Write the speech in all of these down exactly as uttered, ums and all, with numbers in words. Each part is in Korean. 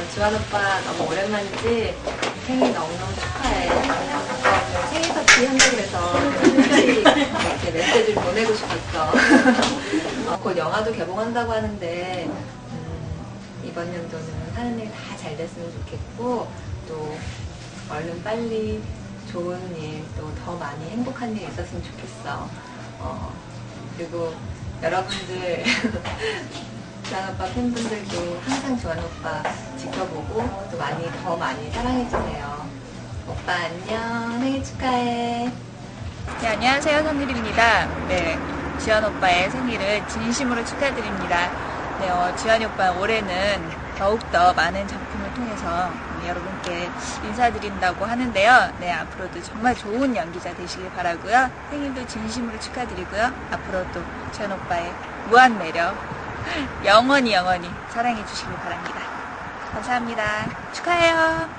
주한 오빠 너무 오랜만이지? 생일 너무너무 축하해. 어, 생일 파티 한다고 해서 특별히 이렇게 메시지를 보내고 싶었어. 어, 곧 영화도 개봉한다고 하는데 음, 이번 연도는 하는 일 다 잘 됐으면 좋겠고 또 얼른 빨리 좋은 일, 또 더 많이 행복한 일 있었으면 좋겠어. 어, 그리고 여러분들 주한 오빠 팬분들도 항상 주한 오빠 지켜보고 또 많이 더 많이 사랑해주세요. 오빠 안녕, 생일 축하해. 네, 안녕하세요, 선율입니다. 네, 주한 오빠의 생일을 진심으로 축하드립니다. 네, 어, 주한 오빠 올해는 더욱더 많은 작품을 통해서 여러분께 인사드린다고 하는데요. 네, 앞으로도 정말 좋은 연기자 되시길 바라고요. 생일도 진심으로 축하드리고요. 앞으로도 주한 오빠의 무한 매력 영원히 영원히 사랑해 주시길 바랍니다. 감사합니다. 축하해요.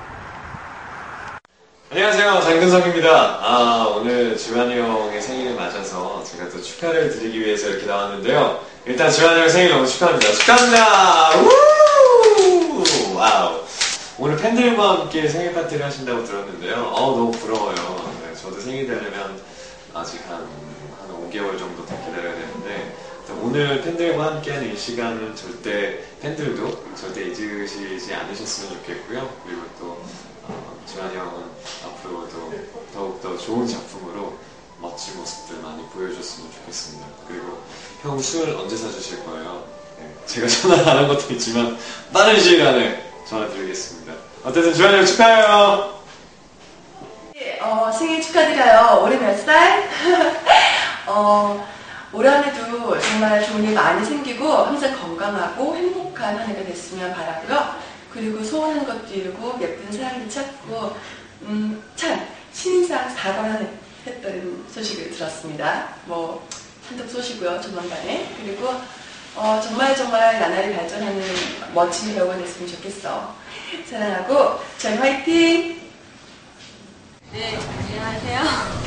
안녕하세요, 장근석입니다. 아, 오늘 주한이 형의 생일을 맞아서 제가 또 축하를 드리기 위해서 이렇게 나왔는데요. 일단 주한이 형 생일 너무 축하합니다. 축하합니다. 우! 와우. 오늘 팬들과 함께 생일 파티를 하신다고 들었는데요. 어우, 너무 부러워요. 네, 저도 생일 되려면 아직 한, 한 오 개월 정도 더 기다려야 되는데, 오늘 팬들과 함께하는 이 시간은 절대, 팬들도 절대 잊으시지 않으셨으면 좋겠고요. 그리고 또, 어, 주한 형은 앞으로도 더욱더 좋은 작품으로 멋진 모습들 많이 보여줬으면 좋겠습니다. 그리고 형 술 언제 사주실 거예요? 네, 제가 전화 안 한 것도 있지만 빠른 시일 안에 전화 드리겠습니다. 어쨌든 주한 형 축하해요. 어, 생일 축하드려요. 올해 몇 살? 어, 올 한 해도 정말 좋은 일 많이 생기고 항상 건강하고 행복한 한 해가 됐으면 바라고요. 그리고 소원하는 것도 이루고 예쁜 사랑도 찾고 음, 참 신인상 사 관 했던 소식을 들었습니다. 뭐 한턱 쏘시고요, 조만간에. 그리고 어, 정말 정말 나날이 발전하는 멋진 배우가 됐으면 좋겠어. 사랑하고 저희 화이팅! 네, 안녕하세요.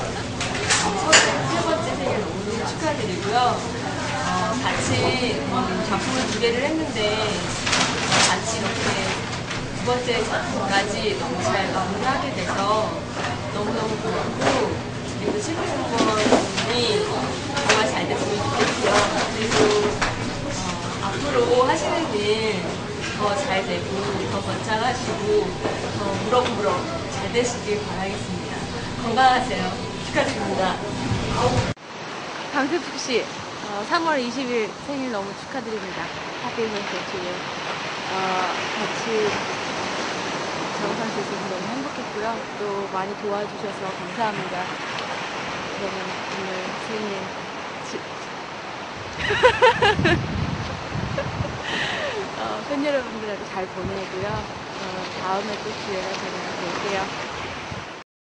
세 번째 생일 너무너무 축하드리고요. 어, 같이 음, 작품을 두 개를 했는데 같이 이렇게 두 번째 작품까지 너무 잘 마무리하게 돼서 너무너무 고맙고, 그리고 칠십 번이 정말 잘 됐으면 좋겠고요. 그리고 어, 앞으로 하시는 일 더 잘 되고 더 번창하시고 더 무럭무럭 잘 되시길 바라겠습니다. 건강하세요. 축하드립니다. 강세숙 씨, 어, 삼월 이십일 생일 너무 축하드립니다. Happy birthday to you. 어, 같이 작업할 수 있어서 너무 행복했고요. 또 많이 도와주셔서 감사합니다. 그러면 오늘 생일 지... 어, 팬 여러분들한테 잘 보내고요. 어, 다음에 또 기회가 되면 뵐게요.